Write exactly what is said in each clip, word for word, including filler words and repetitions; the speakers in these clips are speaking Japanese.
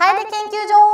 楓研究所。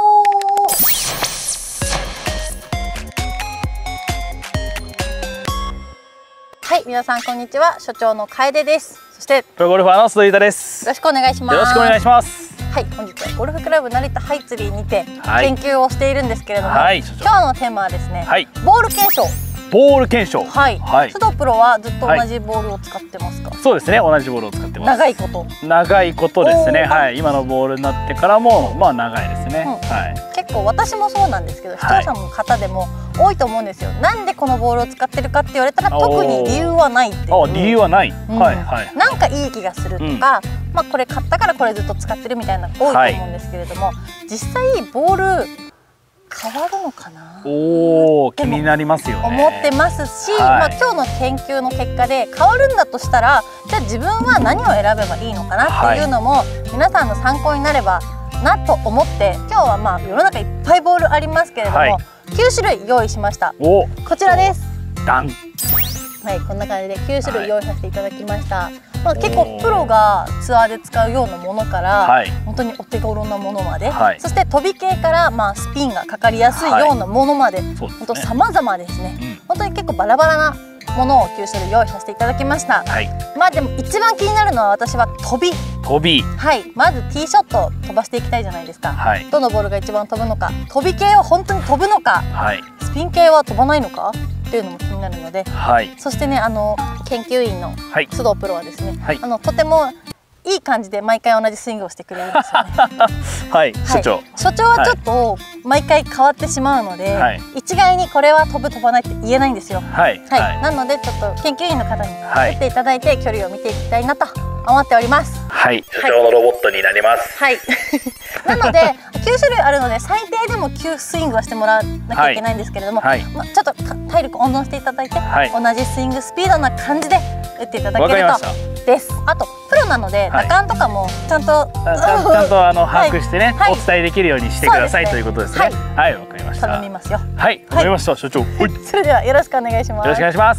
はい、皆さんこんにちは。所長の楓です。そしてプロゴルファーの鈴井田です。 よろしくお願いします。 よろしくお願いします。 はい、本日はゴルフクラブ成田ハイツリーにて研究をしているんですけれども、 はい、 今日のテーマはですね、はい、ボール検証。 ボール検証。 はい。はい、須藤プロはずっと同じボールを使ってますか？ はい、そうですね、同じボールを使ってます。 長いこと。 長いことですね。はい、今のボールになってからもまあ長いですね。うん、はい。結構私もそうなんですけど、視聴者の方でも多いと思うんですよ。なんでこのボールを使ってるかって言われたら特に理由はないっていう。 あ、理由はない。うん、はいはい。 なんかいい気がするとか、うん、まあこれ買ったからこれずっと使ってるみたいなの多いと思うんですけれども、はい、実際ボール変わるのかな。 おお、気になりますよね。 思ってますし、はい、まあ今日の研究の結果で変わるんだとしたら、じゃあ自分は何を選べばいいのかなっていうのも、はい、皆さんの参考になればなと思って、今日はまあ世の中いっぱいボールありますけれども、はい、きゅうしゅるい用意しました。お、こちらです。ダン。はい、こんな感じできゅうしゅるい用意させていただきました。はい、まあ結構プロがツアーで使うようなものから、はい、本当にお手頃なものまで、はい、そして飛び系からまあスピンがかかりやすいようなものまで、はい、本当様々ですね。うん、本当に結構バラバラなものをきゅうしゅるい用意させていただきました。はい、まあでも一番気になるのは私は飛び。 飛び。 はい、まずティーショット飛ばしていきたいじゃないですか。はい、どのボールが一番飛ぶのか、飛び系は本当に飛ぶのか、はい、スピン系は飛ばないのかっていうのも気になるので、はい、そしてね、あの研究員の須藤プロはですね、はい、あのとてもいい感じで毎回同じスイングをしてくれるんですよね。 はい、所長。 所長はちょっと毎回変わってしまうので、はい、一概にこれは飛ぶ飛ばないって言えないんですよ。はい。はい。なのでちょっと研究員の方に来ていただいて距離を見ていきたいなと思っております。 はい。所長のロボットになります。 はい。なのできゅうしゅるいあるので最低でもきゅうスイングはしてもらわなきゃいけないんですけれども、はい、まあちょっと体力温存していただいて、はい、同じスイングスピードな感じで打っていただけるとです。あとプロなので打感とかもちゃんとちゃんとあの把握してね、お伝えできるようにしてくださいということですね。はい、わかりました。 頼みますよ。 はい、わかりました、所長。 それではよろしくお願いします。 よろしくお願いします。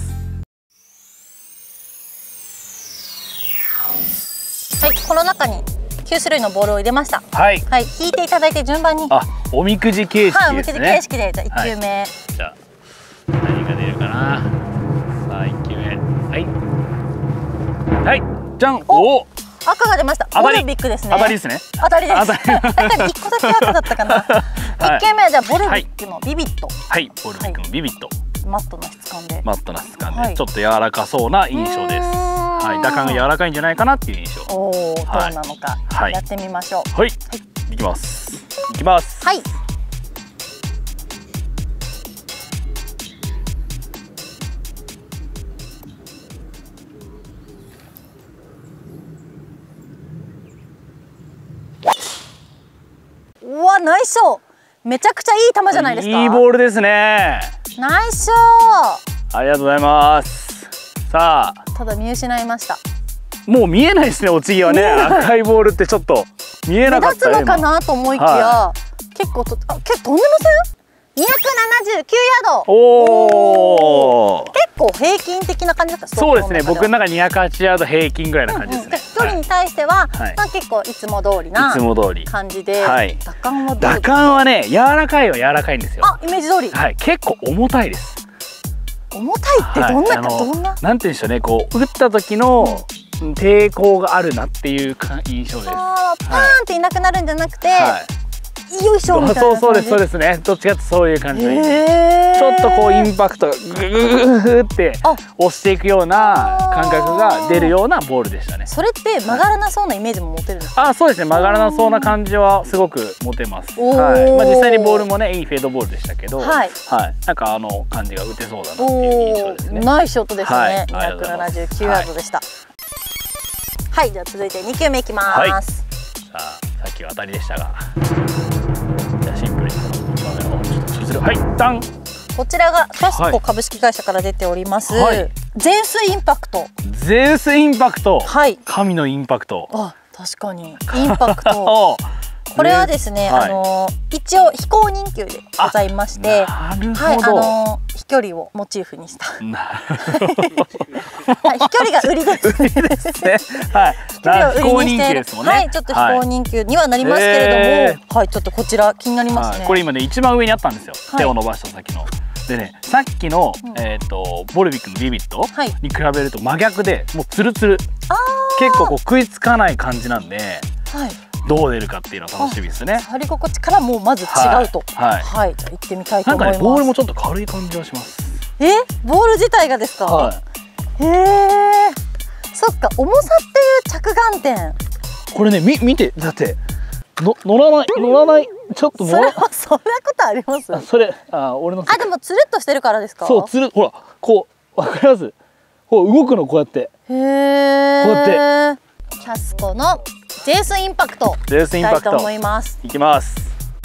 はい、この中にきゅうしゅるいのボールを入れました。はい、はい、引いていただいて順番に。あ、 おみくじ形式ですね。はい、おみくじ形式で、じゃあいっきゅうめ。 じゃあ何が出るかな。さあいっきゅうめ。はい。はい、じゃん。おお。 赤が出ました。ボルビックですね。 当たりですね。 当たりです。確かにいっこだけ赤だったかな。いっきゅうめはじゃあボルビックのビビット。はい、ボルビックのビビット。マットな質感で。マットな質感で、ちょっと柔らかそうな印象です。はい、打感が柔らかいんじゃないかなっていう印象。おお、どうなのかやってみましょう。はい、いきます。いきます。はい。 うわ、ナイスショー。めちゃくちゃいい球じゃないですか。 いいボールですね。 ナイスショー。ありがとうございます。さあ、 ただ見失いました。もう見えないですね、お次はね。赤いボールってちょっと見えなかった。 目立つのかなと思いきや、はい、結構と、あ、結構飛んでません？にひゃくななじゅうきゅうヤード。おお。結構平均的な感じだった。 そうですね。僕の中にひゃくはちヤード平均ぐらいな感じですね。 距離に対しては、まあ結構いつも通りな。いつも通り。感じで。はい。打感はどうですか？ 打感はね、柔らかいは柔らかいんですよ。 あ、イメージ通り。 はい。結構重たいです。 重たいってどんなか、どんな？ なんて言うんでしょうね。こう打った時の抵抗があるなっていう印象です。 ああ、パーンっていなくなるんじゃなくて。よいしょみたいな感じ。 そうそうです、そうですね。どっちかとそういう感じで、ちょっとこうインパクトがググググって押していくような感覚が出るようなボールでしたね。 それって曲がらなそうなイメージも持てるんですか？ あ、そうですね。曲がらなそうな感じはすごく持てます。はい。まあ実際にボールもね、いいフェードボールでしたけど、はい。はい。なんかあの感じが打てそうだなっていう印象ですね。 ナイスショットですね。にひゃくななじゅうきゅうヤードでした。はい、じゃあ続いてにきゅうめいきます。 さあ、さっきは当たりでしたが。じゃあシンプルに画面をちょっとする。はい、ダン。 こちらがキャスコ株式会社から出ております。はい、ゼウスインパクト。 ゼウスインパクト。はい。神のインパクト。 あ、確かにインパクト。これはですね、はい、あの一応非公認球でございまして、はい、あの飛距離をモチーフにした。 なるほど。 はい、飛距離が売りです。 売りですね。はい。 飛距離を売りにしている。 ですもんね。 はい、ちょっと非公認級にはなりますけれども、はい、はい、ちょっとこちら気になりますね。 これ今ね一番上にあったんですよ。 はい、 手を伸ばした先の。でね、さっきの、うん、えっとボルビックのビビットに比べると真逆で、もうツルツル。結構こう食いつかない感じなんで。はい。どう出るかっていうのは楽しみですね。 触り心地からもうまず違うと。はい。はい、じゃあ行ってみたいと思います。 なんかねボールもちょっと軽い感じがします。 え、ボール自体がですか。はい。へえ。そっか、重さっていう着眼点。 これね、み見て、だっての乗らない乗らないちょっとそれはそんなことあります。 あ、それあ俺の。 あ、でもつるっとしてるからですか。 そう、つる、ほらこうわかります。こう動くのこうやって。へえ。こうやって。キャスコのジェイスインパクト。ジェイスインパクト。思います。いきます。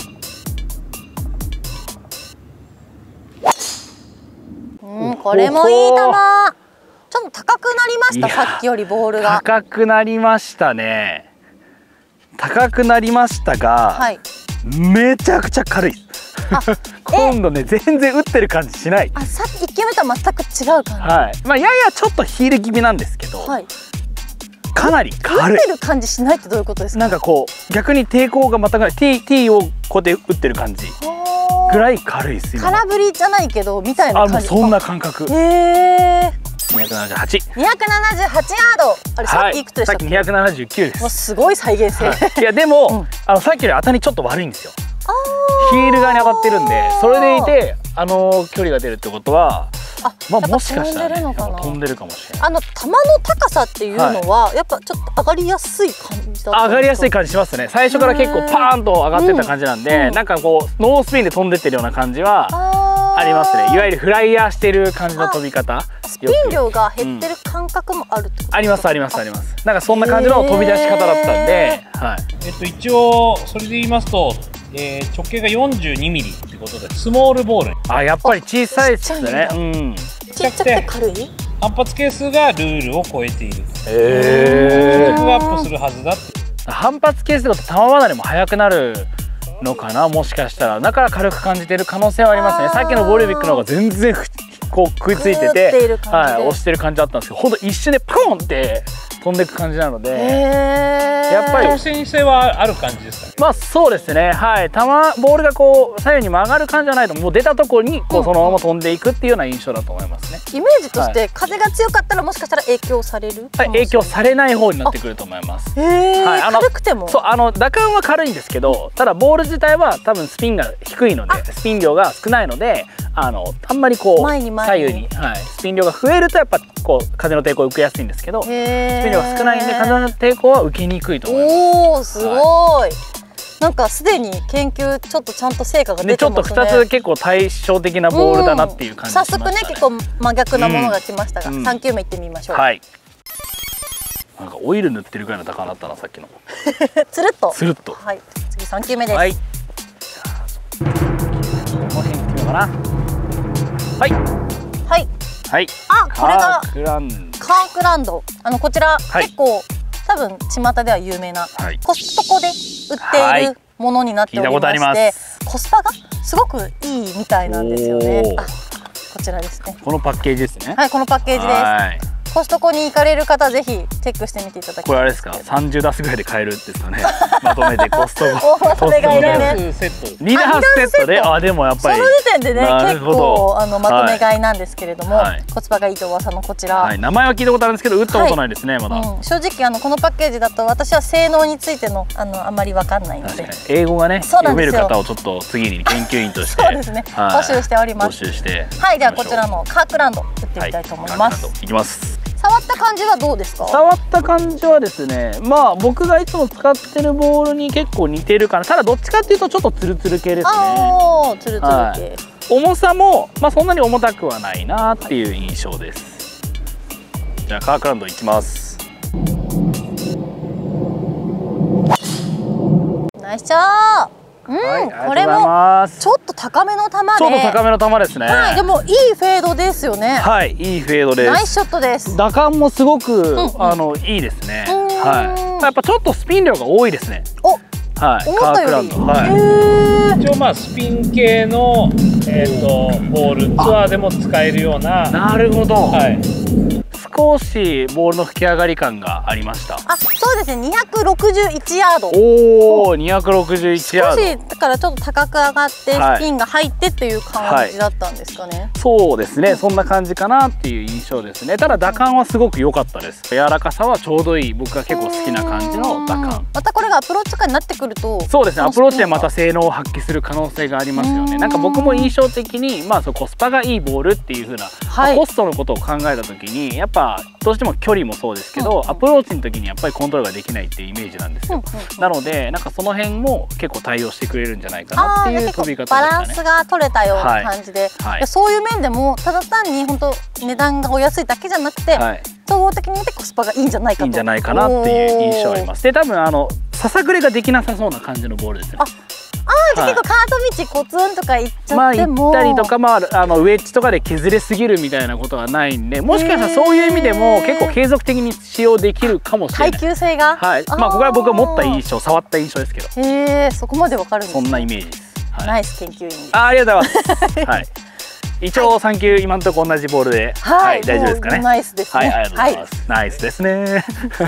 うん、これもいい球。ちょっと高くなりました。さっきよりボールが。 高くなりましたね。高くなりましたが、はい、めちゃくちゃ軽い。今度ね全然打ってる感じしない。 あ、さっき一球目とは全く違う感じ。 はい。まあややちょっとヒール気味なんですけど。はい、かなり軽い。 打ってる感じしないってどういうことですか。 なんかこう逆に抵抗がまたがない T T をこうやって打ってる感じぐらい軽いです。 空振りじゃないけどみたいな感じ。 あ、もうそんな感覚。へえ。にひゃくななじゅうはち。 にひゃくななじゅうはちヤード。あれさっきいくつでしたっけ。 さっきにひゃくななじゅうきゅうです。 もうすごい再現性。 いやでもあのさっきより当たりちょっと悪いんですよ。ヒール側に当たってるんで、それでいてあの距離が出るってことは。あ、まあもしかしたら、ね、飛んでるかもしれない。 あの球の高さっていうのは、はい、やっぱちょっと上がりやすい感じだった。 上がりやすい感じしますね。最初から結構パーンと上がってた感じなんで、うん、なんかこうノースピンで飛んでってるような感じはありますね。いわゆるフライヤーしてる感じの飛び方。 スピン量が減ってる感覚もあるってことですか。 ありますありますあります。なんかそんな感じの飛び出し方だったんで、はい。 えっと一応それで言いますと。えー、直径がよんじゅうにミリってことでスモールボール。 あ、やっぱり小さいですね。うん。 ちっちゃくて軽い。 反発係数がルールを超えている。 へえ。 記録がアップするはずだって。 反発係数だと球離れも速くなるのかな、もしかしたら。だから軽く感じてる可能性はありますね。さっきのボルビックの方が全然こう食いついてて、はい、押してる感じだったんですけど、ほんと一瞬でポンって飛んでいく感じなので、やっぱり挑戦性はある感じですかね。 まあそうですね。はい、球ボールがこう左右に曲がる感じじゃないと、もう出たところにこうそのまま飛んでいくっていうような印象だと思いますね。 イメージとして、はい、風が強かったらもしかしたら影響される。 はい、影響されない方になってくると思います。 へえ、はい、あの軽くても。 そう、あの打感は軽いんですけど、ただボール自体は多分スピンが低いので、スピン量が少ないので、あのあんまりこう左右に、はい、スピン量が増えるとやっぱこう風の抵抗を受けやすいんですけど、スピン量が少ないんで風の抵抗は受けにくいと思います。 おお、すごい。はい、なんかすでに研究ちょっとちゃんと成果が出てますね。 ちょっとふたつ結構対照的なボールだなっていう感じ、ね、 早速ね結構真逆なものが来ましたが、うん、さん球目いってみましょう。 はい。なんかオイル塗ってるぐらいの高さだったな、さっきの。 つるっと。 つるっと。 はい。次さん球目です。 はい。じゃあこの辺いってみようかな。はい。 はい。 はい。 あ、これがカークランド。 カークランド。あのこちら、はい、結構多分巷では有名な、はい、コストコで売っているものになっておりまして、コスパがすごくいいみたいなんですよね。あ、こちらですね。 このパッケージですね。 はい、このパッケージです。コストコに行かれる方ぜひチェックしてみていただきたい。 これあれですか、さんじゅうダースぐらいで買えるんですかね。まとめてコストコ。 大まとめ買いでね。 にダースセットで、あ、でもやっぱりその時点でね結構あのまとめ買いなんですけれども、はい、コスパがいいと噂のこちら、 はい、名前は聞いたことあるんですけど打ったことないですね、はい、まだ、 うん、正直あのこのパッケージだと私は性能についてのあのあまりわかんないので、 英語がね読める方をちょっと次に研究員としてそうですね、はい、募集しております。 募集して、 はい、ではこちらのカークランド打ってみたいと思います。 はい、いきます。 触った感じはどうですか？ 触った感じはですね、まあ僕がいつも使ってるボールに結構似てるかな。ただどっちかっていうとちょっとツルツル系ですね。 ああ、ツルツル系、はい、 重さもまあそんなに重たくはないなっていう印象です。じゃあカークランドいきます。 ナイスショー。うん、はい、これもちょっと高めの球で、 ちょっと高めの球ですね。 はい、でもいいフェードですよね。 はい、いいフェードです。 ナイスショットです。 打感もすごく、うんうん、あのいいですね。はい。やっぱちょっとスピン量が多いですね。 お、 はい、 思ったより。 カークランド、はい、 一応まあスピン系の、えー、とボールツアーでも使えるような。 なるほど、 はい、 少しボールの吹き上がり感がありました。 あ、そうですね。にひゃくろくじゅういちヤード。 おお、にひゃくろくじゅういちヤード。 少しだからちょっと高く上がってスピンが入ってっていう感じだったんですかね。はい、 そうですね。そんな感じかなっていう印象ですね。ただ打感はすごく良かったです。柔らかさはちょうどいい。僕が結構好きな感じの打感。 またこれがアプローチとかになってくると、 そうですね。アプローチでまた性能を発揮する可能性がありますよね。なんか僕も印象的に、まあそうコスパがいいボールっていう風な、はい、コストのことを考えた時にやっぱどうしても距離もそうですけど、うん、アプローチの時にやっぱりコントロールができないっていうイメージなんですよ。なのでなんかその辺も結構対応してくれるんじゃないかなっていう飛び方でしたね。 バランスが取れたような感じで、はいはい、そういう面でもただ単に本当値段がお安いだけじゃなくて、はい、総合的に見てコスパがいいんじゃないかといいんじゃないかなっていう印象あります。で多分あのささくれができなさそうな感じのボールですね。ああー、じゃあ結構カート道コツンとかいっちゃっても、 まあ行ったりとか、まあ、あのウェッジとかで削れすぎるみたいなことはないんで、もしかしたらそういう意味でも結構継続的に使用できるかもしれない。 耐久性が、 はい、まあここは僕が持った印象、触った印象ですけど。 へえ、そこまでわかるんですね。 そんなイメージです。 はい、ナイス研究員です。 あ、ありがとうございます。はい。一応さん球今のところ同じボールで、はい、はい、大丈夫ですかね。 ナイスですね。 はい、ありがとうございます。はい、ナイスですね。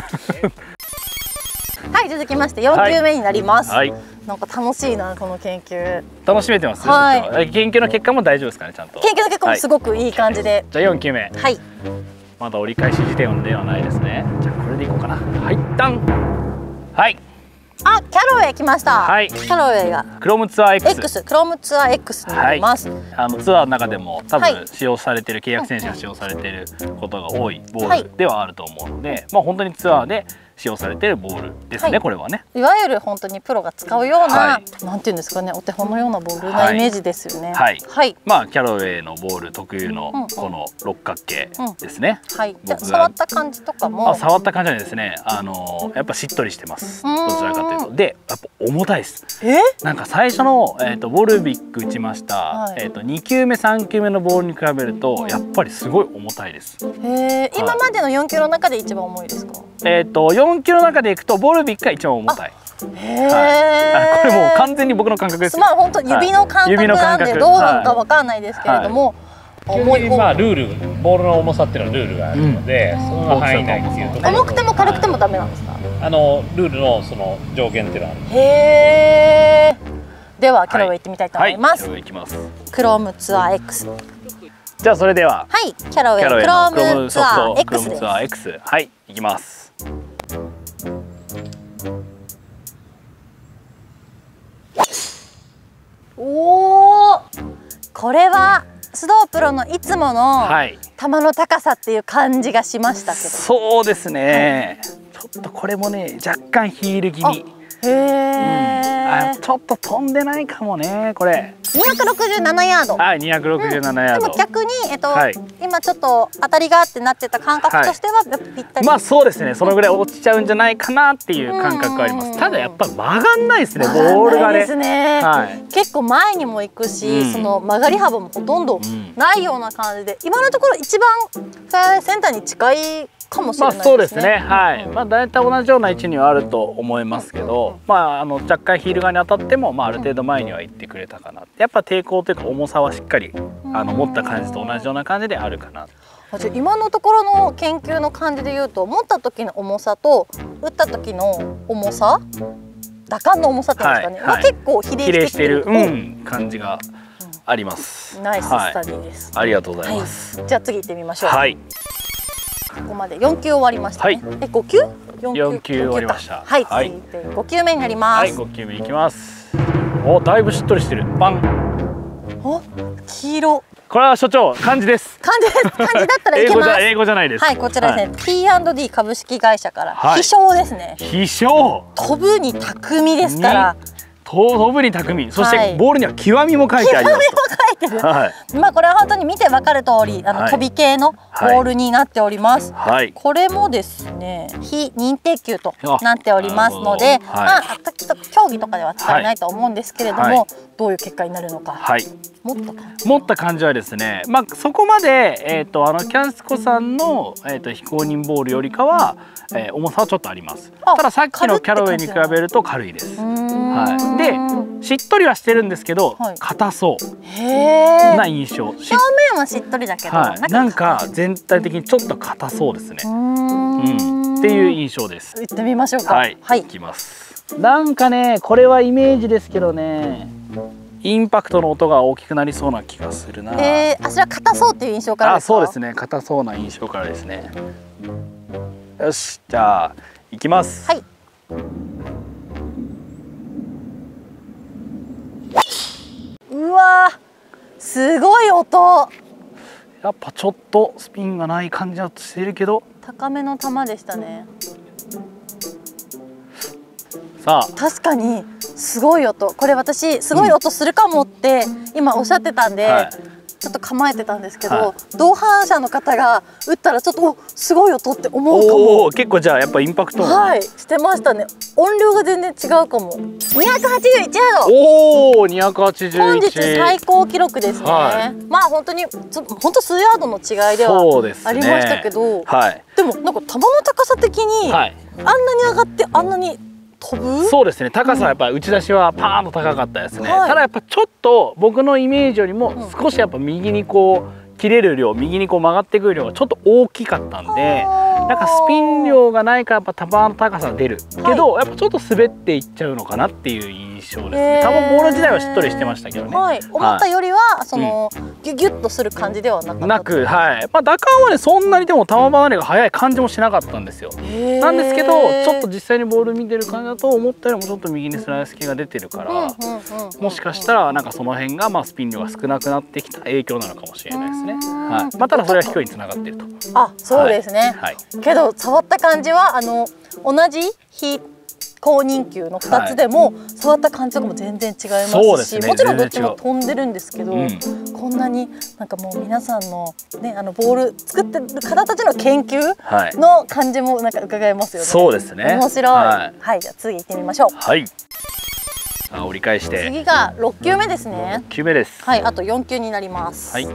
はい、続きましてよん球目になります。 はい。 なんか楽しいな、この研究。 楽しめてます。はい。研究の結果も大丈夫ですかね、ちゃんと。 研究の結果もすごくいい感じで。 じゃあよん球目。 はい。 まだ折り返し時点ではないですね。じゃあこれでいこうかな。はい、ダン。はい。 あ、キャロウェイ来ました。はい。キャロウェイが。 クロームツアー X。 X、クロームツアー X になります。 あのツアーの中でも多分使用されている、契約選手が使用されていることが多いボールではあると思うので、まあ本当にツアーで使用されているボールですね、はい、これはね。 いわゆる本当にプロが使うような、はい、なんていうんですかね、お手本のようなボールなイメージですよね。 はい。はい、まあキャロウェイのボール特有のこの六角形ですね。 うんうん、はい。じゃ触った感じとかも。 あ、触った感じはですね、あのー、やっぱしっとりしてます。どちらかというと、で、やっぱ重たいです。え？なんか最初のえっとボルビック打ちました。はい、えっとに球目さん球目のボールに比べるとやっぱりすごい重たいです。 へえ。今までのよん球の中で一番重いですか？ えっとよん球の中でいくとボルビックが一番重たい。 へえ。 これもう完全に僕の感覚です。 まあ本当指の感覚なんでどうなのかわかんないですけれども、 重い、まあルール、ボールの重さっていうのはルールがあるので、その範囲内っていうところ。 重くても軽くてもダメなんですか？ あのルールのその上限っていうのはある。 へえ。ではキャロウェイ行ってみたいと思います。クロームツアー X。 じゃあそれでは、 はい、キャロウェイクロームツアー X です。 はい、行きます。 おお、これは須藤プロのいつもの球の高さっていう感じがしましたけど。 そうですね。はい、ちょっとこれもね、若干ヒール気味。 へえ、 うん、ちょっと飛んでないかもね、これ。 にひゃくろくじゅうななヤード。 はい、にひゃくろくじゅうななヤード。 でも逆に、えっと、はい、今ちょっと当たりがってなってた感覚としては、ぴったり。 まあ、そうですね、そのぐらい落ちちゃうんじゃないかなっていう感覚があります。ただ、やっぱ曲がんないですね、ボールがね。 ですね。はい、結構前にも行くし、うん、その曲がり幅もほとんどないような感じで、今のところ一番フェアウェイセンターに近い。かもしれないですね。まあそうですね。はい。まあ大体同じような位置にはあると思いますけど、まああの若干ヒール側に当たってもまあある程度前には行ってくれたかな。やっぱ抵抗というか重さはしっかりあの持った感じと同じような感じであるかな。あ、じゃあ今のところの研究の感じで言うと、持った時の重さと打った時の重さ、打感の重さっていうんですかね。はいはい、結構比例してる、 うん、感じがあります。 ナイススタディです。 はい、ありがとうございます。 はい、じゃあ次行ってみましょう。 はい。 ここまでよん球終わりましたね。はい、え、ご球？ よん球終わりました。 はい、続いてご球目になります。 はい、ご球目いきます。お、だいぶしっとりしてる。パン。 お、黄色。 これは所長、漢字です。 漢字です。漢字だったらいけます。 英語じゃないです。 はい、こちらですね。ティーアンドディー 株式会社から飛翔ですね。 飛翔。 飛ぶに巧みですから。 飛ぶに巧み、そしてボールには極みも書いてあります。 極みも書いてる。はい、まあこれは本当に見てわかる通り、あの飛び系のボールになっております。 はい、 これもですね非認定球となっておりますので、はい、まあ競技とかでは使えないと思うんですけれども、はい、どういう結果になるのか、はい、持った感じ持った感じはですね、まあ、そこまで、えー、とあのキャンスコさんの、えー、と非公認ボールよりかは、えー、重さはちょっとあります。たださっきのキャロウェイに比べると軽いです。はい、でしっとりはしてるんですけど硬、はい、そうな印象。 表面はしっとりだけど、 はい、なんか全体的にちょっと硬そうですね。うん、っていう印象です。 行ってみましょうか。 はい、はい、行きます。なんかね、これはイメージですけどね、インパクトの音が大きくなりそうな気がするな。 えー、あ、それは硬そうっていう印象からですか？ あ、そうですね、硬そうな印象からですね。よし、じゃあ行きます。 はい。うわー、すごい音。 やっぱちょっとスピンがない感じはしてるけど、 高めの球でしたね。 さあ、 確かにすごい音。これ私すごい音するかもって今おっしゃってたんで、はい、ちょっと構えてたんですけど、はい、同伴者の方が打ったらちょっとおすごい音って思うかも。 お、結構じゃあやっぱインパクト、 はいしてましたね。音量が全然違うかも。にひゃくはちじゅういちヤード。 おお、にひゃくはちじゅういち。 本日最高記録ですね。はい、まあ本当に本当数ヤードの違いではありましたけど、 ね、はい、 でもなんか球の高さ的に、はい、あんなに上がってあんなに飛ぶ？ そうですね、高さはやっぱ打ち出しはパーンと高かったですね。はい、ただやっぱちょっと僕のイメージよりも少しやっぱ右にこう切れる量、右にこう曲がってくる量がちょっと大きかったんで、なんかスピン量がないからやっぱ球の高さ出るけど、はい、やっぱちょっと滑っていっちゃうのかなっていう印象ですね。多分ボール自体はしっとりしてましたけどね。 はい、思ったよりは、はい、その、うん、ギュギュッとする感じではなかった。 なく、はい、まあ打感はねそんなにでも球離れが速い感じもしなかったんですよ。なんですけどちょっと実際にボール見てる感じだと思ったよりもちょっと右にスライス系が出てるから、もしかしたらなんかその辺がまあスピン量が少なくなってきた影響なのかもしれないですね。はい、まあただそれは飛距離につながっていると。 あ、そうですね。はい、けど触った感じはあの同じ非公認球のふたつでも、はい、触った感じとかも全然違いますし、ね、もちろんどっちも飛んでるんですけど、うん、こんなになんかもう皆さんのねあのボール作ってる方たちの研究の感じもなんか伺えますよね。 そうですね。 面白い。はい、はい、じゃあ次行ってみましょう。 はい。あ、折り返して。 次がろっきゅうめですね。 ろっきゅうめです。 はい、あとよんきゅうになります。 はい。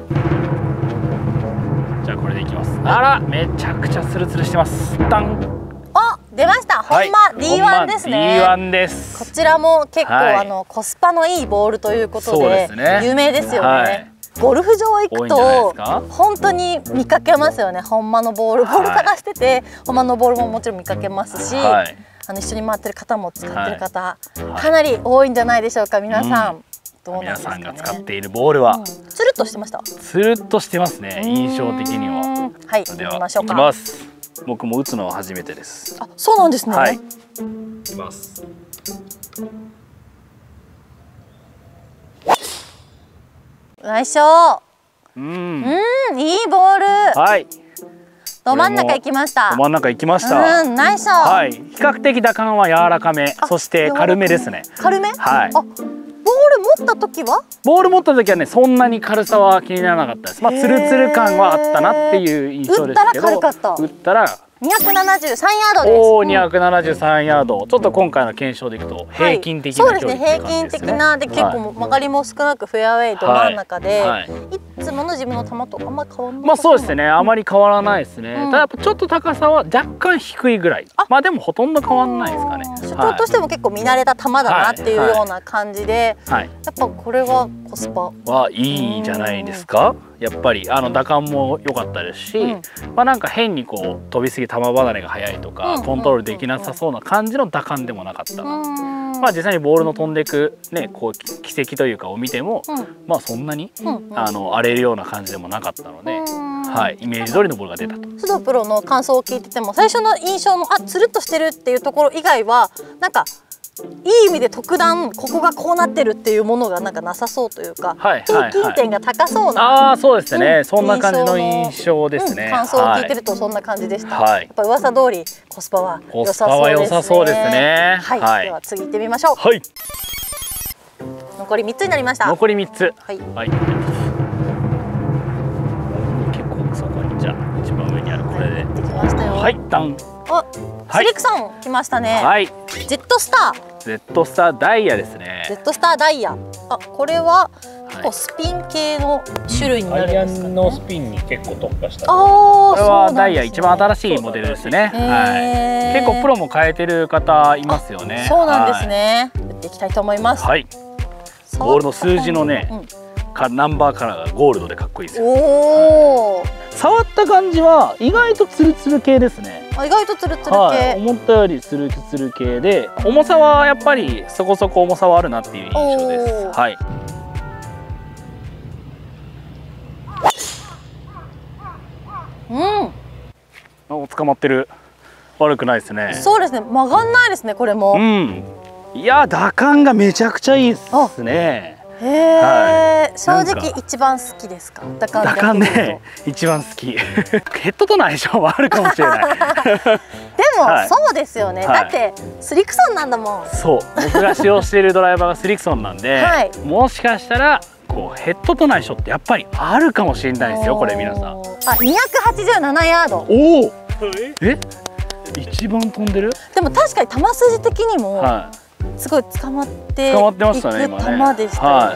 じゃあこれでいきます。あら、めちゃくちゃツルツルしてます。ダン。 あ、出ました。本間 ディーワン ですね。 ディーワン です。 こちらも結構、はい、あのコスパのいいボールということで有名ですよね。はい、ゴルフ場行くと本当に見かけますよね。本間のボール、ボール探してて、はい、本間のボールももちろん見かけますし、はい、あの一緒に回ってる方も使ってる方、はい、かなり多いんじゃないでしょうか。皆さん、うん、どうなんですかね。 皆さんが使っているボールは、うん、 つるっとしてました。 つるっとしてますね。印象的には。 はい、行きましょうか。 行きます。僕も打つのは初めてです。 あ、そうなんですね。 はい。いきます。 ナイスショー。 うん。 うん、いいボール。 はい。 ど真ん中行きました。 ど真ん中行きました。 うん、ナイスショー。 はい。比較的打感は柔らかめ、そして軽めですね。 軽め？ はい。 あ、ボール持った時は？ ボール持った時はね、そんなに軽さは気にならなかったです。まあツルツル感はあったなっていう印象ですけど。 打ったら軽かった。 打ったらにひゃくななじゅうさんヤードです。 おお、にひゃくななじゅうさんヤード。ちょっと今回の検証でいくと平均的な距離って感じですね。 そうですね、平均的なで結構曲がりも少なくフェアウェイど真ん中で、はいはい、いつもの自分の球とあんまり変わらない。 まあそうですね、あまり変わらないですね。うん、ただやっぱちょっと高さは若干低いぐらい。まあでもほとんど変わらないですかね。 主張としても結構見慣れた球だなっていうような感じで、はいはい、やっぱこれはコスパはいいじゃないですか。やっぱりあの打感も良かったですし、うん、まあなんか変にこう飛びすぎ球離れが速いとか、うん、コントロールできなさそうな感じの打感でもなかったな。うん、まあ実際にボールの飛んでいくね、こう軌跡というかを見ても、うん、まあそんなに、うん、あの荒れるような感じでもなかったので、はい、イメージ通りのボールが出たと。 須藤プロの感想を聞いてても最初の印象のあつるっとしてるっていうところ以外はなんかいい意味で特段ここがこうなってるっていうものがなんかなさそうというか、平均点が高そうな、 ああそうですね、そんな感じの印象ですね。 感想を聞いてるとそんな感じでした。やっぱ噂通りコスパは良さそうですね。はい、では次行ってみましょう。はい。残りみっつになりました。 残りみっつ。はい。はい。結構そこにじゃあ。 これでできましたよ。 はい、ダン。 あ、スリクソン来ましたね。 はい、 ジェットスター。 ジェットスターダイヤですね。 ジェットスターダイヤ。あ、これは結構スピン系の種類になるんアイアですかね。 ンのスピンに結構特化した。 ああ、 これはダイヤそうなんですね一番新しいモデルですね。 へーはい。結構プロも変えてる方いますよね。 そうなんですね。やっていきたいと思います。 はい。ボールの数字のね、かナンバーカラーがゴールドでかっこいいですよ。 おお。 触った感じは意外とツルツル系ですね。 あ、意外とツルツル系。 はい、思ったよりツルツル系で、重さはやっぱりそこそこ重さはあるなっていう印象です。 おーはい。 うん。 お、捕まってる。悪くないですね。 そうですね。曲がんないですね。これも。 うん。いや、打感がめちゃくちゃいいですね。 へえ、 はい、 正直一番好きですか。打感打感ね、一番好き。ヘッドとの相性はあるかもしれない。 でも、はい、そうですよね。はい、だってスリクソンなんだもん。 そう、僕が使用しているドライバーがスリクソンなんで、はい、もしかしたらこうヘッドとの相性ってやっぱりあるかもしれないですよ。これ皆さん。 あ、にひゃくはちじゅうななヤード。 おお。え？一番飛んでる？ でも確かに球筋的にも。はい、すごい捕まっていく球でしたよね。はい、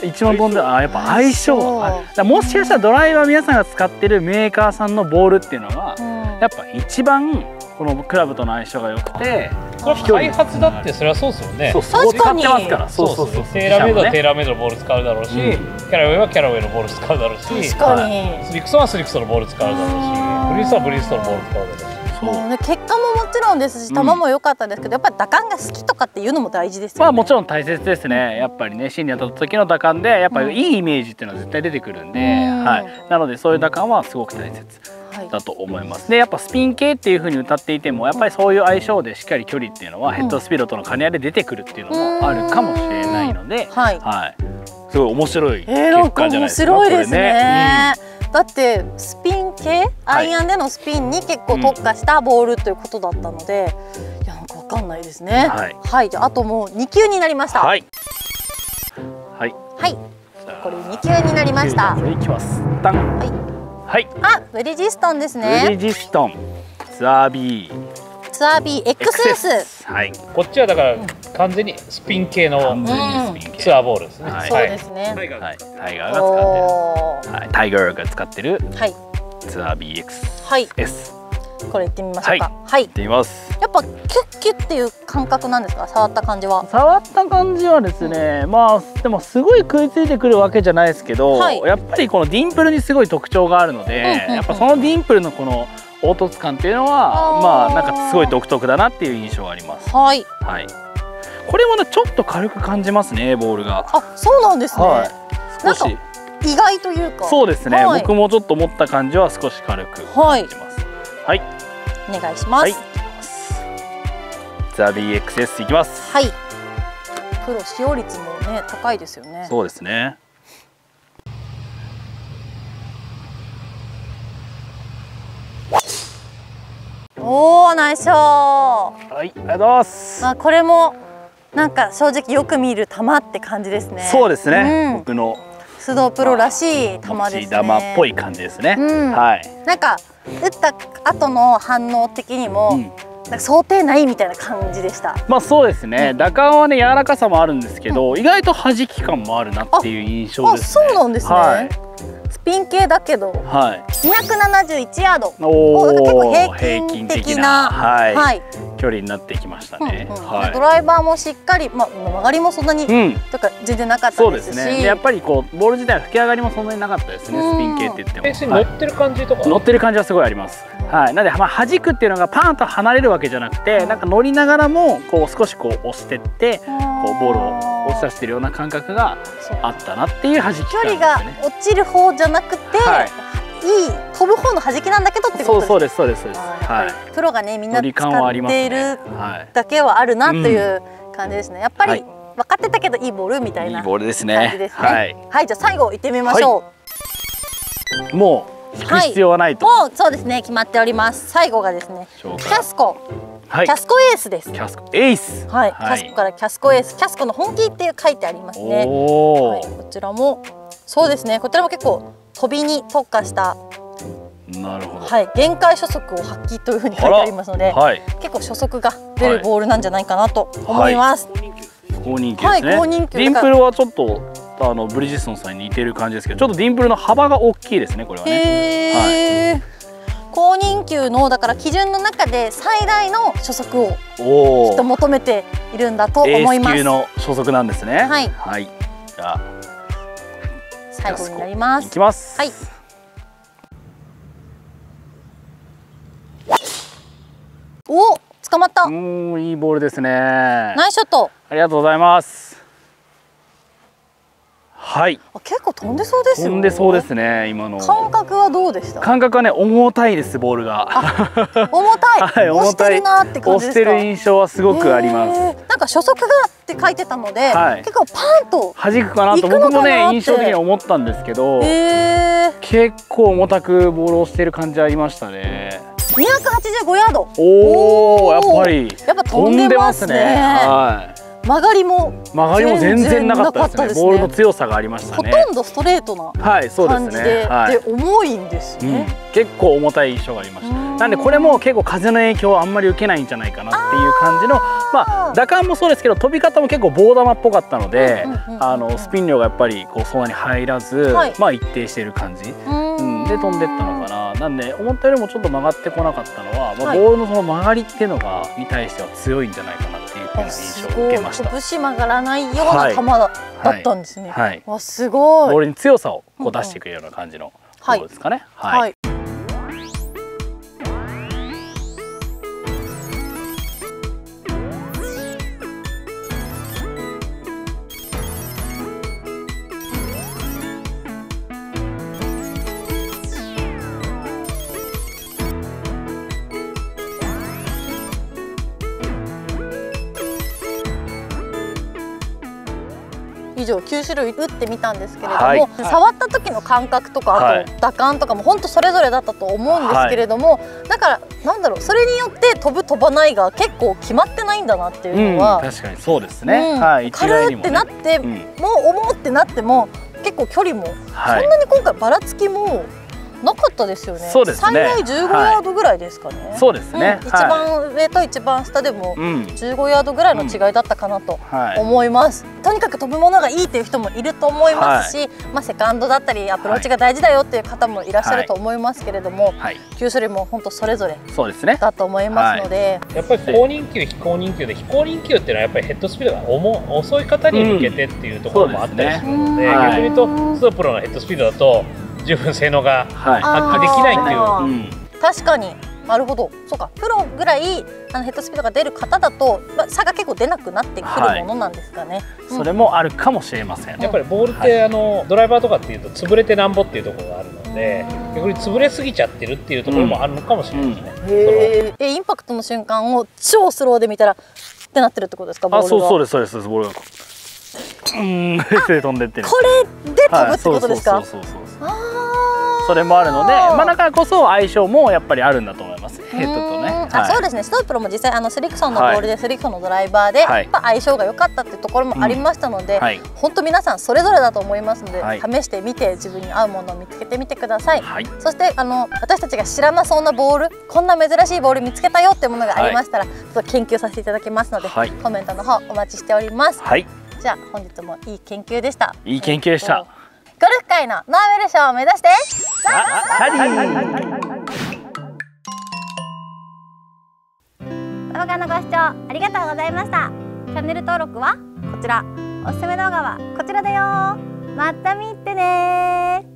一番飛んで、あ、やっぱ相性。だもしかしたらドライバー皆さんが使ってるメーカーさんのボールっていうのが、うん、やっぱ一番このクラブとの相性が良くて。 これ開発だってそれはそうですよね。 そう、そう使ってますから。そうそうそう。 テーラーメイドはテーラーメイドのボール使うだろうし、キャラウェイはキャラウェイのボール使うだろうし、 確かに。 スリクソンはスリクソンのボール使うだろうし、ブリストンはブリストンのボール使うだろうし。 もうね、結果ももちろんですし、球も良かったですけど、やっぱり打感が好きとかっていうのも大事ですよね。 まあもちろん大切ですね。やっぱりね、芯に当たった時の打感でやっぱりいいイメージっていうのは絶対出てくるんで、はい。なのでそういう打感はすごく大切だと思います。で、やっぱスピン系っていう風に歌っていても、やっぱりそういう相性でしっかり距離っていうのはヘッドスピードとの兼ね合いで出てくるっていうのもあるかもしれないので、はい。すごい面白い結果じゃないですか。 面白いですね。だってスピン系、アイアンでのスピンに結構特化したボールということだったので、うん、いやなんかわかんないですね。はい、はい、じゃああともうにきゅうになりました。はい。はい。はい。これにきゅうになりました。 これいきます。ダン。はい。はい。 あ、ブリヂストンですね。 ブリヂストン。ツアー B。 ツアー ビーエックスエス。 はい。こっちはだから完全にスピン系のツアーボールですね。 そうですね。 タイガーが使ってる。はい。タイガーが使ってる。はい。ツアー ビーエックスエス。これ行ってみましょうか。はい。行ってみます。 やっぱキュッキュッっていう感覚なんですか。触った感じは。 触った感じはですね、まあでもすごい食いついてくるわけじゃないですけど、やっぱりこのディンプルにすごい特徴があるので、やっぱそのディンプルのこの凹凸感っていうのはまあなんかすごい独特だなっていう印象があります。はい。はい。これもねちょっと軽く感じますね、ボールが。 あ、そうなんですね。はい、少し意外というか。 そうですね。はい、僕もちょっと思った感じは少し軽く感じます。はい。 お願いします。はい。 ザ ビーエックスエス いきます。 はい。プロ使用率もね高いですよね。 そうですね。 おお、ナイスショー。 はい、ありがとうございます。 まあこれもなんか正直よく見る球って感じですね。 そうですね。うん、僕の須藤プロらしい球ですね。 持ち球っぽい感じですね。うん、はい。 なんか打った後の反応的にも、うん、なんか想定内みたいな感じでした。 まあそうですね。打感はね柔らかさもあるんですけど、うん、意外と弾き感もあるなっていう印象ですね。 あ、そうなんですね。はい、スピン系だけど、はい、にひゃくななじゅういちヤード。おお、結構平均的な、はい、はい、 距離になってきましたね。 ドライバーもしっかり、まあ曲がりもそんなに、うん、とか全然なかったですし、そうですね。 やっぱりこうボール自体は吹き上がりもそんなになかったですね。スピン系って言っても。 ベースに乗ってる感じとか、はい、 乗ってる感じはすごいあります。はい。なのでまあ弾くっていうのがパーンと離れるわけじゃなくて、なんか乗りながらもこう少しこう押してってこうボールを押し出してるような感覚があったなっていう弾き感ですね。 距離が落ちる方じゃなくて、はい、いい飛ぶ方の弾きなんだけどってことです。 そうですそうですそうです。はい。 プロがねみんな使っているだけはあるなという感じですね。やっぱり分かってたけどいいボールみたいな。 いいボールですね。はい。 はい、じゃあ最後行ってみましょう。もう引く必要はないと。 もうそうですね決まっております。最後がですねキャスコ。キャスコエースです。 キャスコエース。 はい。キャスコからキャスコエース。キャスコの本気っていう書いてありますね。こちらもそうですね。こちらも結構飛びに特化したなるほど。 はい、限界初速を発揮というふうに書いてありますので、 はい、 結構初速が出るボールなんじゃないかなと思います。 高人気ですね。 はい、高人気。 ディンプルはちょっとあのブリヂストンさんに似てる感じですけど、ちょっとディンプルの幅が大きいですね、これはね。 へー、はい、高人級のだから基準の中で最大の初速をきっと求めているんだと思います。 エース級の初速なんですね。 はい。 はい。じゃあ最後になります。 いきます。 はい。お、捕まった。 うん、いいボールですね。 ナイスショット。 ありがとうございます。はい。 結構飛んでそうですよ。 飛んでそうですね、今の。 感覚はどうでした？ 感覚はね、重たいです、ボールが。 重たい。 はい、 押してるなって感じですか？ 押してる印象はすごくあります。 なんか初速がって書いてたので、はい、結構パンと弾くかなと僕もね印象的に思ったんですけど、結構重たくボールを押してる感じありましたね。 にひゃくはちじゅうごヤード。 おお、やっぱりやっぱ飛んでますね。はい。曲がりも曲がりも全然なかったですね。ボールの強さがありましたね。 ほとんどストレートな感じで、で重いんですね。 結構重たい印象がありました。なんでこれも結構風の影響をあんまり受けないんじゃないかなっていう感じの、まあ打感もそうですけど飛び方も結構棒球っぽかったので、あのスピン量がやっぱりこうそんなに入らず、まあ一定している感じ。で飛んでったのかな。なんで思ったよりもちょっと曲がってこなかったのは、まあ、ボールのその曲がりっていうのがに対しては強いんじゃないかなっていう印象を受けました。 拳曲がらないような球だったんですね。 はい。 わ、すごい。 ボールに強さをこう出していくような感じのボールですかね。はい。 以上きゅう種類打ってみたんですけれども、はい、触った時の感覚とか、あと打感とかも本当それぞれだったと思うんですけれども、はい、だからなんだろう、それによって飛ぶ飛ばないが結構決まってないんだなっていうのは、 うん、確かにそうですね。うん、はい、 軽ってなって、うん、もう重ってなっても結構距離も、はい、そんなに今回ばらつきもなかったですよね。 そうですね。 最大じゅうごヤードぐらいですかね。 はい、そうですね。 うん、一番上と一番下でもじゅうごヤードぐらいの違いだったかなと思います。うん、はい、とにかく飛ぶものがいいっていう人もいると思いますし、はい、まあセカンドだったりアプローチが大事だよっていう方もいらっしゃると思いますけれども、はい、きゅう種類も本当それぞれだと思いますので、 やっぱり高人級非高人級で、非高人級っていうのはやっぱりヘッドスピードが重遅い方に向けてっていうところもあったりするので、逆に言うとスープロのヘッドスピードだと十分性能が発揮できないっていう、 うん、確かに、なるほど。そうか、プロぐらいあのヘッドスピードが出る方だと差が結構出なくなってくるものなんですかね。はい、 うん、それもあるかもしれません。 やっぱりボールって、はい、あのドライバーとかっていうと潰れてなんぼっていうところがあるので、逆に潰れすぎちゃってるっていうところもあるのかもしれないですね。うんうん、 えー、インパクトの瞬間を超スローで見たらってなってるってことですか？ボールが。 あ、そうそうですそうです。ボールがうん、飛んでってる。 これで飛ぶってことですか？ そうそうそうそう。それもあるので、まあだからこそ相性もやっぱりあるんだと思います。ヘッドとね。 はい、あ、そうですね。ストープロも実際あのスリクソンのボールでスリクソンのドライバーで、はい、相性が良かったっていうところもありましたので、本当、うん、皆さんそれぞれだと思いますので、はい、試してみて自分に合うものを見つけてみてください。はい、そしてあの私たちが知らなそうなボール、こんな珍しいボール見つけたよっていうものがありましたら、はい、ちょっと研究させていただきますので、はい、コメントの方お待ちしております。はい、じゃあ本日もいい研究でした。 いい研究でした。 ゴルフ界のノーベル賞を目指してサリー。 動画のご視聴ありがとうございました。チャンネル登録はこちら、おすすめ動画はこちらだよ。また見てね。